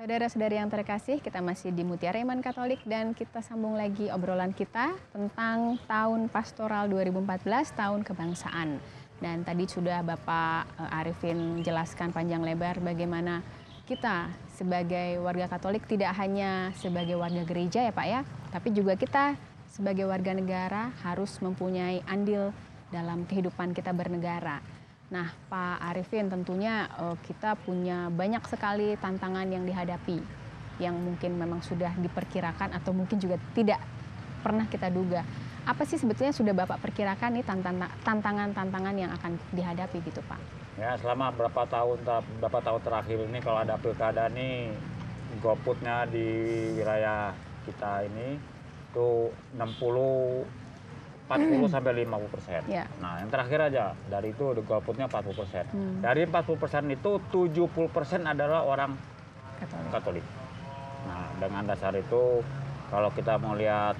Saudara-saudari yang terkasih, kita masih di Mutiara Iman Katolik dan kita sambung lagi obrolan kita tentang tahun pastoral 2014, tahun kebangsaan. Dan tadi sudah Bapak Arifin jelaskan panjang lebar bagaimana kita sebagai warga Katolik tidak hanya sebagai warga gereja ya Pak ya, tapi juga kita sebagai warga negara harus mempunyai andil dalam kehidupan kita bernegara. Nah, Pak Arifin, tentunya kita punya banyak sekali tantangan yang dihadapi, yang mungkin memang sudah diperkirakan atau mungkin juga tidak pernah kita duga. Apa sih sebetulnya sudah Bapak perkirakan nih tantangan-tantangan yang akan dihadapi gitu, Pak? Ya, selama berapa tahun terakhir ini kalau ada pilkada nih, golputnya di wilayah kita ini itu 40 sampai 50%. Ya. Nah, yang terakhir aja dari itu golputnya 40%. Dari 40% itu 70% adalah orang Katolik. Nah, dengan dasar itu kalau kita mau lihat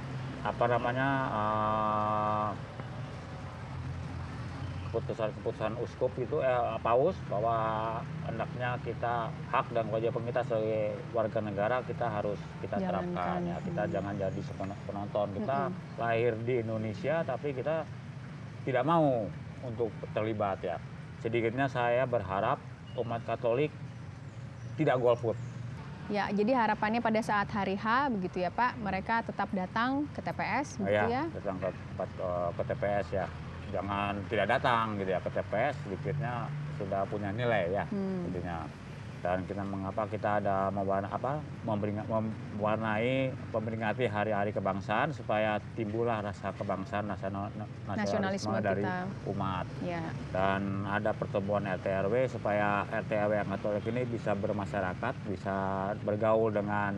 keputusan uskup itu paus bahwa hendaknya kita hak dan kewajiban kita sebagai warga negara kita harus kita terapkan ya, kita jangan jadi penonton. Kita lahir di Indonesia tapi kita tidak mau untuk terlibat ya. Sedikitnya saya berharap umat Katolik tidak golput. Ya, jadi harapannya pada saat hari H begitu ya Pak, mereka tetap datang ke TPS begitu ya? Datang ke TPS ya. Jangan tidak datang gitu ya ke TPS, sedikitnya sudah punya nilai ya intinya. Dan kita mengapa kita ada memperingati hari-hari kebangsaan supaya timbullah rasa kebangsaan, nasionalisme dari umat. Ya. Dan ada pertemuan RT RW supaya RT RW yang Katolik ini bisa bermasyarakat, bisa bergaul dengan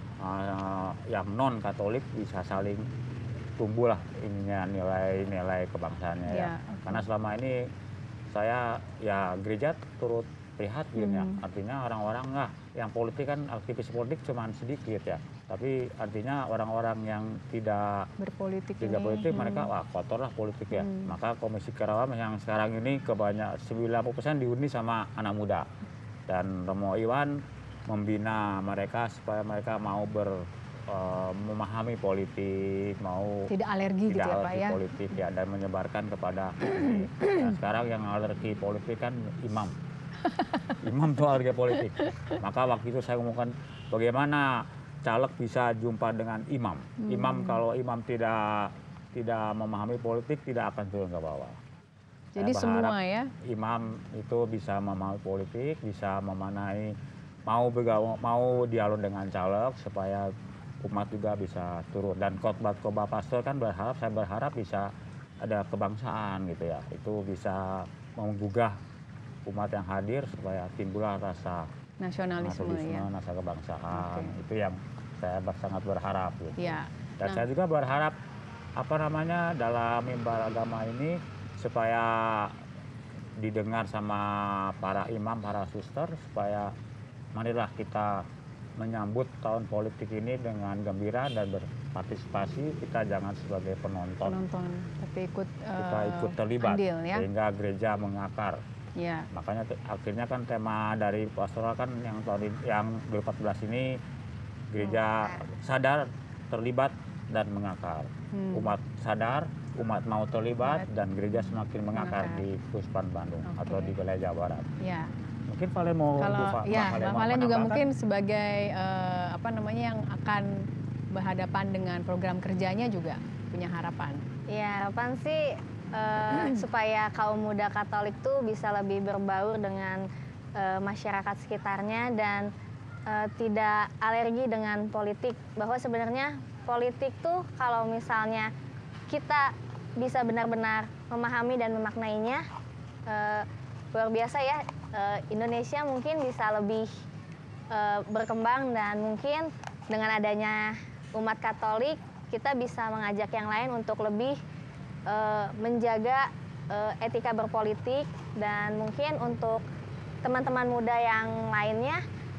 yang non Katolik, bisa saling tumbuhlah ininya nilai-nilai kebangsaannya ya. Karena selama ini saya ya gereja turut prihatin ya. Artinya orang-orang yang politik kan aktivis politik cuma sedikit ya. Tapi artinya orang-orang yang tidak berpolitik mereka kotor lah politik ya. Maka Komisi Kerawam yang sekarang ini kebanyakan 90% dihuni sama anak muda. Dan Romo Iwan membina mereka supaya mereka mau memahami politik, mau tidak alergi gitu ya Pak ya, politik ya, dan menyebarkan kepada nah, sekarang yang alergi politik kan imam. Imam tuh alergi politik. Maka waktu itu saya ngomongkan bagaimana caleg bisa jumpa dengan imam. Imam kalau imam tidak memahami politik tidak akan turun ke bawah. Jadi semua ya. Imam itu bisa memahami politik, bisa memanai, mau dialog dengan caleg supaya umat juga bisa turun. Dan khotbah pastor kan saya berharap bisa ada kebangsaan gitu ya. Itu bisa menggugah umat yang hadir supaya timbullah rasa nasionalisme ya. Rasa kebangsaan. Itu yang saya sangat berharap gitu. Ya. Dan saya juga berharap dalam mimbar agama ini supaya didengar sama para imam, para suster, supaya marilah kita menyambut tahun politik ini dengan gembira dan berpartisipasi. Kita jangan sebagai penonton, tapi kita ikut terlibat andil, ya? Sehingga gereja mengakar. Ya. Makanya akhirnya kan tema dari pastoral kan yang tahun yang 2014 ini gereja sadar, terlibat dan mengakar. Umat sadar, umat mau terlibat dan gereja semakin mengakar di Kuspan Bandung atau di wilayah Jawa Barat. Ya. Mungkin Valen mau Valen juga mungkin sebagai yang akan berhadapan dengan program kerjanya juga punya harapan. Ya, harapan sih supaya kaum muda Katolik tuh bisa lebih berbaur dengan masyarakat sekitarnya dan tidak alergi dengan politik. Bahwa sebenarnya politik tuh kalau misalnya kita bisa benar-benar memahami dan memaknainya, luar biasa ya. Indonesia mungkin bisa lebih berkembang dan mungkin dengan adanya umat Katolik kita bisa mengajak yang lain untuk lebih menjaga etika berpolitik, dan mungkin untuk teman-teman muda yang lainnya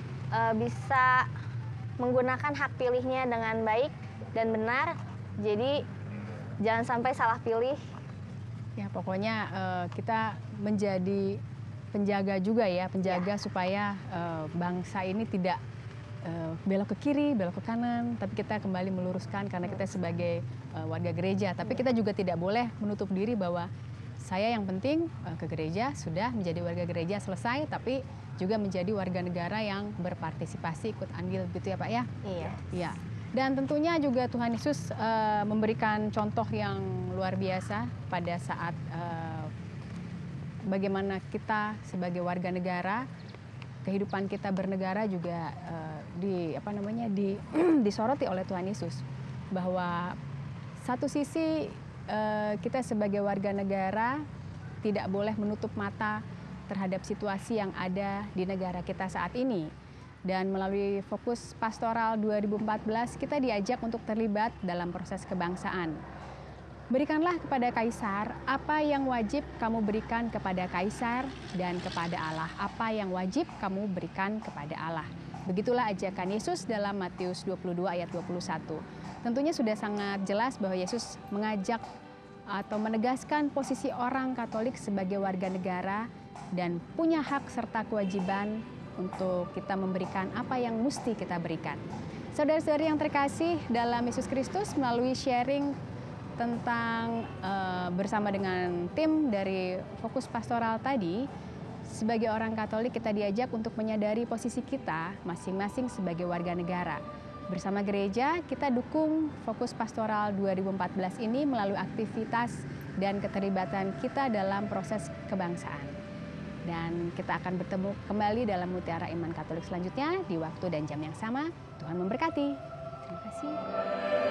bisa menggunakan hak pilihnya dengan baik dan benar. Jadi jangan sampai salah pilih. Ya pokoknya kita menjadi penjaga juga ya, supaya bangsa ini tidak belok ke kiri, belok ke kanan, tapi kita kembali meluruskan karena kita sebagai warga gereja. Tapi kita juga tidak boleh menutup diri bahwa saya yang penting ke gereja, sudah menjadi warga gereja selesai, tapi juga menjadi warga negara yang berpartisipasi, ikut andil gitu ya Pak ya? Iya. Iya. Dan tentunya juga Tuhan Yesus memberikan contoh yang luar biasa pada saat bagaimana kita sebagai warga negara, kehidupan kita bernegara juga disoroti oleh Tuhan Yesus, bahwa satu sisi kita sebagai warga negara tidak boleh menutup mata terhadap situasi yang ada di negara kita saat ini. Dan melalui Fokus Pastoral 2014 kita diajak untuk terlibat dalam proses kebangsaan. Berikanlah kepada Kaisar apa yang wajib kamu berikan kepada Kaisar, dan kepada Allah apa yang wajib kamu berikan kepada Allah. Begitulah ajakan Yesus dalam Matius 22 ayat 21. Tentunya sudah sangat jelas bahwa Yesus mengajak atau menegaskan posisi orang Katolik sebagai warga negara dan punya hak serta kewajiban untuk kita memberikan apa yang mesti kita berikan. Saudara-saudari yang terkasih dalam Yesus Kristus, melalui sharing tentang bersama dengan tim dari Fokus Pastoral tadi, sebagai orang Katolik kita diajak untuk menyadari posisi kita masing-masing sebagai warga negara. Bersama gereja, kita dukung Fokus Pastoral 2014 ini melalui aktivitas dan keterlibatan kita dalam proses kebangsaan. Dan kita akan bertemu kembali dalam Mutiara Iman Katolik selanjutnya di waktu dan jam yang sama. Tuhan memberkati. Terima kasih.